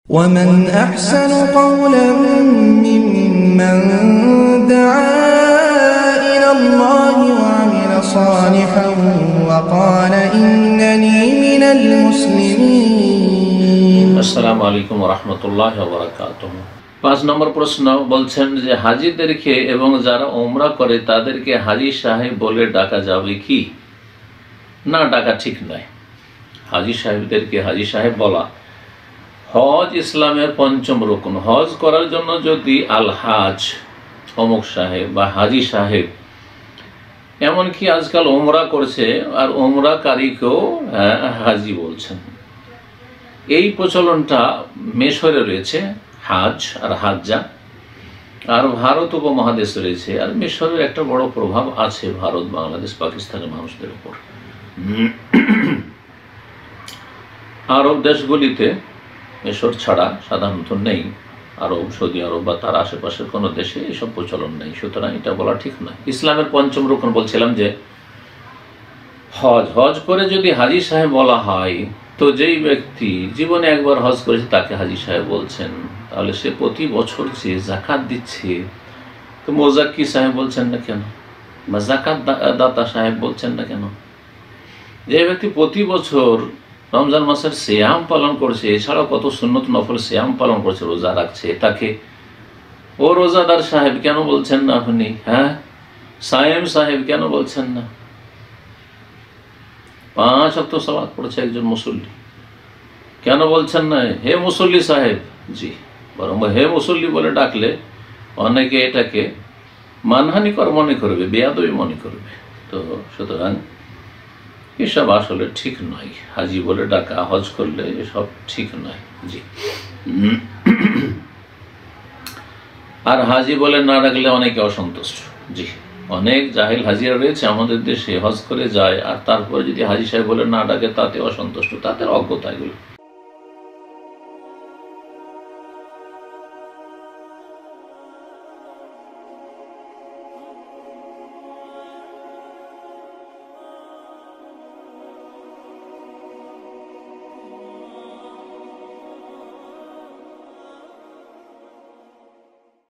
ومن أحسن قولا ممن دعا إلى الله وعمل صالحا وقال إنني من المسلمين। আসসালামু আলাইকুম ওয়া রাহমাতুল্লাহি ওয়া বারাকাতুহু। 5 নম্বর প্রশ্ন বলছেন যে হাজীদেরকে এবং যারা উমরা করে তাদেরকে হাজী সাহেব বলে ডাকা যাবে কি? না, ডাকা ঠিক নয়। হাজী সাহেবদেরকে হাজী সাহেব বলা, হজ ইসলামের পঞ্চম রুকন। হজ করার জন্য যদি আল হাজ অমুক সাহেব বা হাজী সাহেব, এমনকি আজকাল উমরা করছে আর উমরাকারীকেও হাজী বলছেন। এই প্রচলনটা মিশরে রয়েছে, হাজ আর হাজ্জা, আর ভারত উপমহাদেশে রয়েছে। আর মিশরের একটা বড় প্রভাব আছে ভারত, বাংলাদেশ, পাকিস্তানের মানুষদের উপর। আরব দেশগুলিতে মিশর ছাড়া সাধারণত নেই, আরব, সৌদি আরব বা তার আশেপাশের কোনো দেশে এসব প্রচলন নেই। সুতরাং এটা বলা ঠিক নয়। ইসলামের পঞ্চম রুকন বলছিলাম যে হজ করে যদি হাজী সাহেব বলা হয়, তো যেই ব্যক্তি জীবনে একবার হজ করেছে তাকে হাজী সাহেব বলছেন, তাহলে সে প্রতি বছর যে জাকাত দিচ্ছে, তো মোজাক্কি সাহেব বলছেন না কেন, বা জাকাত দাতা সাহেব বলছেন না কেন? যে ব্যক্তি প্রতি বছর রমজান মাসের সিয়াম পালন করছে, এছাড়াও কত সুন্নত নফল সিয়াম পালন করছে, রোজা রাখছে, তাকে ও রোজাদার সাহেব কেন বলছেন না আপনি? হ্যাঁ, সায়েম সাহেব কেন বলছেন না? 5 ওয়াক্ত সালাত পড়ছে একজন মুসল্লি, কেন বলছেন না হে মুসল্লি সাহেব? জি, বরং হে মুসল্লি বলে ডাকলে অনেকে এটাকে মানহানিকর মনে করবে, বেয়াদবি মনে করবে। তো সুতরাং এসব আসলে ঠিক নয়। হাজি বলে ডাকা, হজ করলে এসব ঠিক নয়। জি। আর হাজি বলে না ডাকলে অনেকে অসন্তুষ্ট। জি, অনেক জাহিল হাজিরা রয়েছে আমাদের দেশে, হজ করে যায় আর তারপরে যদি হাজি সাহেব বলে না ডাকে তাতে অসন্তুষ্ট, তাদের অজ্ঞতা এগুলো।